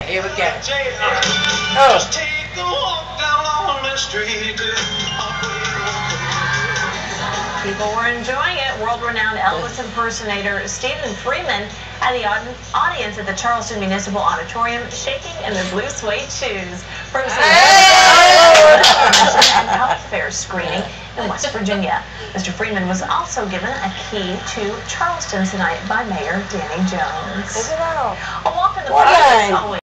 Here we go. Just take a walk down on the street. People were enjoying it. World-renowned Elvis impersonator Stephen Freeman had the audience at the Charleston Municipal Auditorium shaking in their blue suede shoes. Proceeds and health fair screening in West Virginia. Mr. Freeman was also given a key to Charleston tonight by Mayor Danny Jones. Look at that. A walk in the park is always